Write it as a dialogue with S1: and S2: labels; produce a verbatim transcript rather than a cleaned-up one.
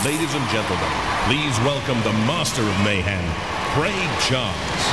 S1: Ladies and gentlemen, please welcome the master of mayhem, Craig Charles.